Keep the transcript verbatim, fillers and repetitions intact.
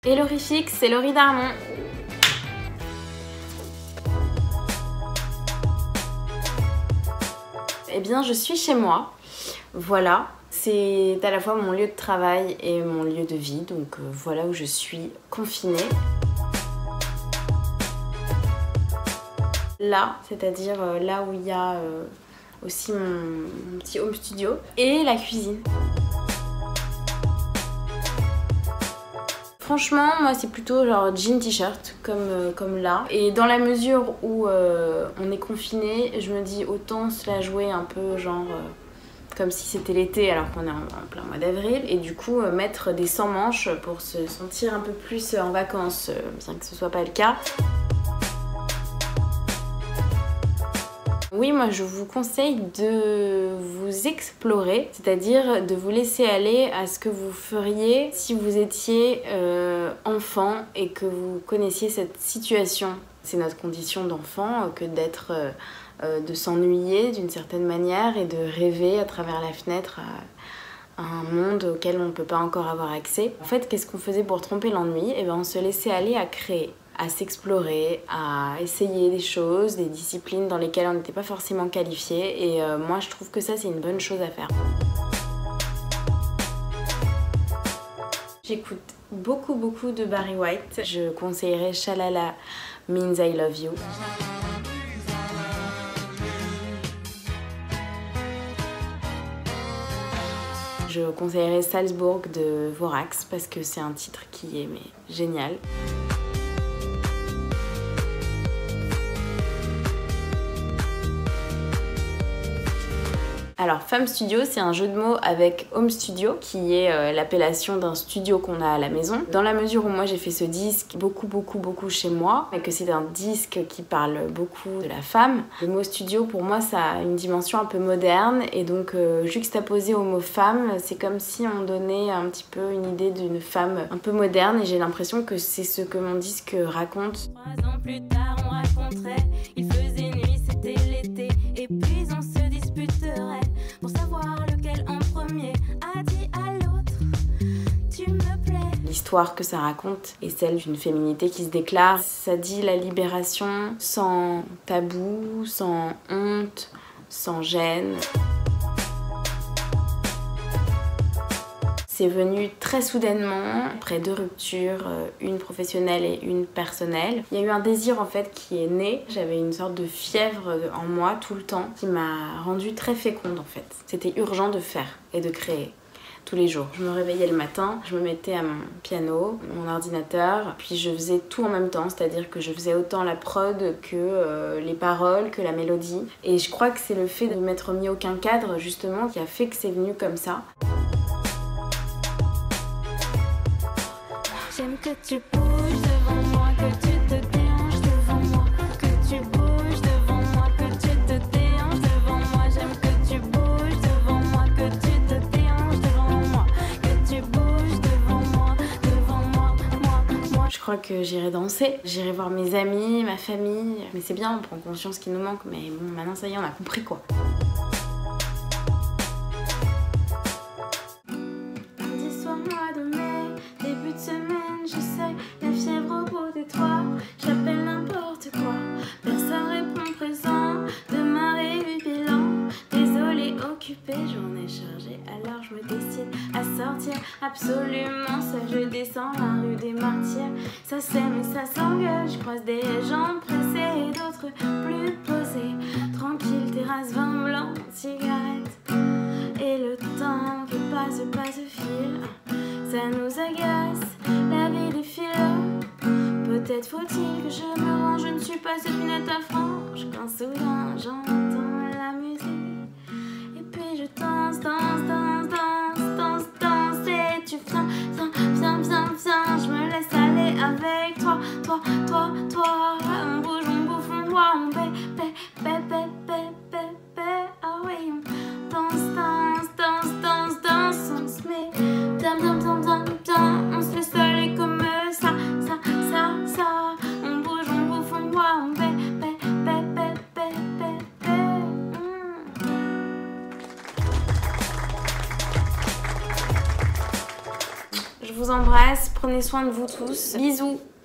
Hello Rifix, c'est Laurie Darmon. Eh bien, je suis chez moi. Voilà, c'est à la fois mon lieu de travail et mon lieu de vie, donc euh, voilà où je suis confinée. Là, c'est-à-dire euh, là où il y a euh, aussi mon, mon petit home studio et la cuisine. Franchement, moi c'est plutôt genre jean t-shirt comme, euh, comme là. Et dans la mesure où euh, on est confiné, je me dis autant se la jouer un peu genre euh, comme si c'était l'été alors qu'on est en, en plein mois d'avril. Et du coup euh, mettre des sans manches pour se sentir un peu plus en vacances, euh, bien que ce soit pas le cas. Oui, moi je vous conseille de vous explorer, c'est-à-dire de vous laisser aller à ce que vous feriez si vous étiez euh, enfant et que vous connaissiez cette situation. C'est notre condition d'enfant que d'être, euh, euh, de s'ennuyer d'une certaine manière et de rêver à travers la fenêtre à, à un monde auquel on ne peut pas encore avoir accès. En fait, qu'est-ce qu'on faisait pour tromper l'ennui? Eh ben, on se laissait aller à créer, à s'explorer, à essayer des choses, des disciplines dans lesquelles on n'était pas forcément qualifié. Et euh, moi, je trouve que ça, c'est une bonne chose à faire. J'écoute beaucoup, beaucoup de Barry White. Je conseillerais Shalala Means I Love You. Je conseillerais Salzburg de Vorax parce que c'est un titre qui est mais, génial. Alors Femme Studio, c'est un jeu de mots avec Home Studio qui est euh, l'appellation d'un studio qu'on a à la maison. Dans la mesure où moi j'ai fait ce disque beaucoup beaucoup beaucoup chez moi et que c'est un disque qui parle beaucoup de la femme, le mot studio pour moi ça a une dimension un peu moderne et donc euh, juxtaposé au mot femme, c'est comme si on donnait un petit peu une idée d'une femme un peu moderne et j'ai l'impression que c'est ce que mon disque raconte. Trois ans plus tard on raconterait, il faisait nuit, c'était l'été et puis on se disputerait pour savoir lequel en premier a dit à l'autre tu me plais. L'histoire que ça raconte est celle d'une féminité qui se déclare. Ça dit la libération sans tabou, sans honte, sans gêne. C'est venu très soudainement, après deux ruptures, une professionnelle et une personnelle. Il y a eu un désir en fait qui est né. J'avais une sorte de fièvre en moi tout le temps qui m'a rendue très féconde en fait. C'était urgent de faire et de créer tous les jours. Je me réveillais le matin, je me mettais à mon piano, mon ordinateur, puis je faisais tout en même temps, c'est-à-dire que je faisais autant la prod que euh, les paroles, que la mélodie. Et je crois que c'est le fait de ne m'être mis aucun cadre justement qui a fait que c'est venu comme ça. J'aime que tu bouges devant moi, que tu te déhanches devant moi, que tu bouges devant moi, que tu te déhanches devant moi. J'aime que tu bouges devant moi, que tu te déhanches devant moi, que tu bouges devant moi, devant moi, moi, moi. Je crois que j'irai danser, j'irai voir mes amis, ma famille. Mais c'est bien, on prend conscience qu'il nous manque, mais bon, maintenant ça y est, on a compris quoi. Lundi soir, mois de mai, début de semaine. Je sais, la fièvre au bout des toits. J'appelle n'importe quoi, personne répond présent. Démarrer huit bilan, désolé, occupé, journée chargée. Alors je me décide à sortir absolument seule. Je descends la rue des Martyrs. Ça sème et ça s'engueule. Je croise des gens pressés et d'autres plus posés. Tranquille, terrasse, vin blanc, cigarette. Et le temps qui passe, passe, file. Ça nous agace, la vie défile. Peut-être faut-il que je me range, je ne suis pas cette lunette à frange. Quand soudain j'entends la musique et puis je danse, danse, danse, danse, danse, danse. Et tu viens, viens, viens, viens, viens. Je me laisse aller avec toi, toi, toi, toi. On bouge, on bouffe, on boit, on paie, paie, paie, paie, paie, paie, paie. Ah oui, on danse, danse, danse, danse, danse. On se met bien, bien, bien, bien, bien. On se laisse aller comme ça, ça, ça, ça. On bouge, on bouffe, on boit, on paie, paie, paie, paie, paie, paie, paie. Je vous embrasse, prenez Prenez soin de vous tous. Bisous.